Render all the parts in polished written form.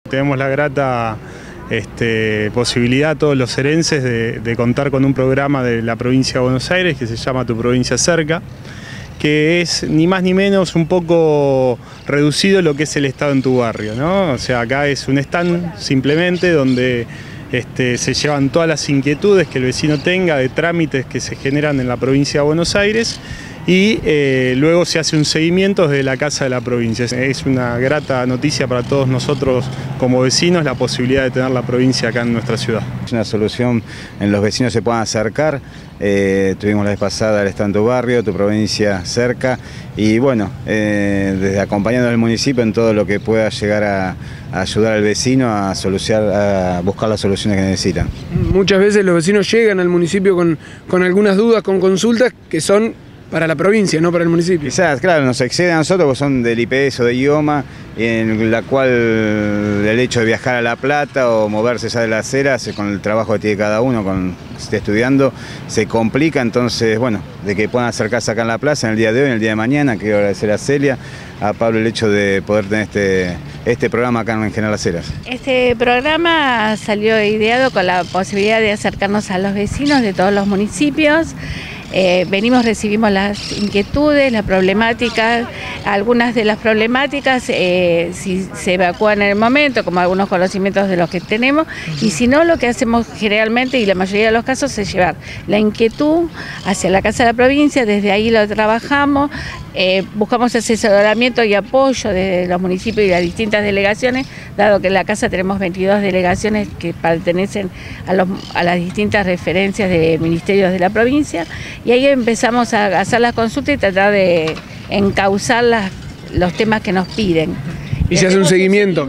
Tenemos la grata posibilidad todos los serenses de contar con un programa de la provincia de Buenos Aires que se llama Tu Provincia Cerca, que es ni más ni menos un poco reducido lo que es el Estado en tu barrio, ¿no? O sea, acá es un stand simplemente donde se llevan todas las inquietudes que el vecino tenga de trámites que se generan en la provincia de Buenos Aires y luego se hace un seguimiento desde la Casa de la Provincia. Es una grata noticia para todos nosotros como vecinos la posibilidad de tener la provincia acá en nuestra ciudad. Es una solución en los vecinos se puedan acercar. Tuvimos la vez pasada el Está en tu Barrio, Tu Provincia Cerca, y bueno, desde acompañando al municipio en todo lo que pueda llegar a ayudar al vecino a buscar las soluciones que necesitan. Muchas veces los vecinos llegan al municipio con algunas dudas, con consultas que son para la provincia, no para el municipio. Quizás, claro, nos exceden a nosotros porque son del IPS o de IOMA, en la cual el hecho de viajar a La Plata o moverse ya de las aceras, con el trabajo que tiene cada uno, que esté estudiando, se complica. Entonces, bueno, de que puedan acercarse acá en la plaza en el día de hoy, en el día de mañana. Quiero agradecer a Celia, a Pablo el hecho de poder tener este programa acá en General Las Heras. Este programa salió ideado con la posibilidad de acercarnos a los vecinos de todos los municipios. Recibimos las inquietudes, las problemáticas, algunas de las problemáticas si se evacúan en el momento, como algunos conocimientos de los que tenemos, y si no, lo que hacemos generalmente y la mayoría de los casos es llevar la inquietud hacia la Casa de la Provincia, desde ahí lo trabajamos, buscamos asesoramiento y apoyo de los municipios y las distintas delegaciones, dado que en la Casa tenemos 22 delegaciones que pertenecen a las distintas referencias de ministerios de la provincia, y ahí empezamos a hacer las consultas y tratar de encauzar los temas que nos piden. Y se hace un seguimiento.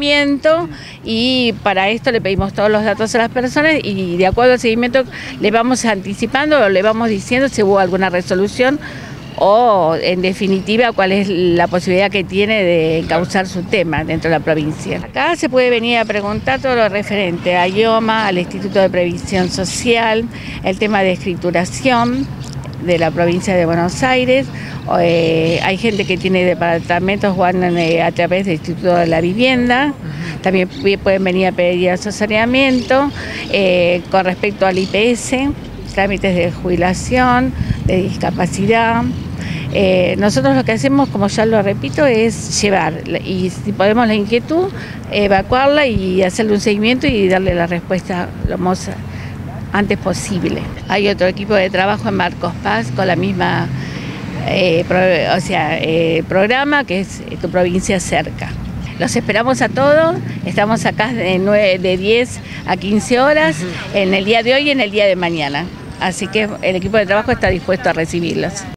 Y para esto le pedimos todos los datos a las personas y de acuerdo al seguimiento le vamos anticipando o le vamos diciendo si hubo alguna resolución o en definitiva cuál es la posibilidad que tiene de encauzar su tema dentro de la provincia. Acá se puede venir a preguntar todo lo referente a IOMA, al Instituto de Previsión Social, el tema de escrituración de la provincia de Buenos Aires. Hay gente que tiene departamentos a través del Instituto de la Vivienda. También pueden venir a pedir asesoramiento con respecto al IPS, trámites de jubilación, de discapacidad. Nosotros lo que hacemos, como ya lo repito, es llevar, y si podemos la inquietud, evacuarla y hacerle un seguimiento y darle la respuesta lo más antes posible. Hay otro equipo de trabajo en Marcos Paz con la misma programa, que es Tu Provincia Cerca. Los esperamos a todos, estamos acá de 10 a 15 horas en el día de hoy y en el día de mañana. Así que el equipo de trabajo está dispuesto a recibirlos.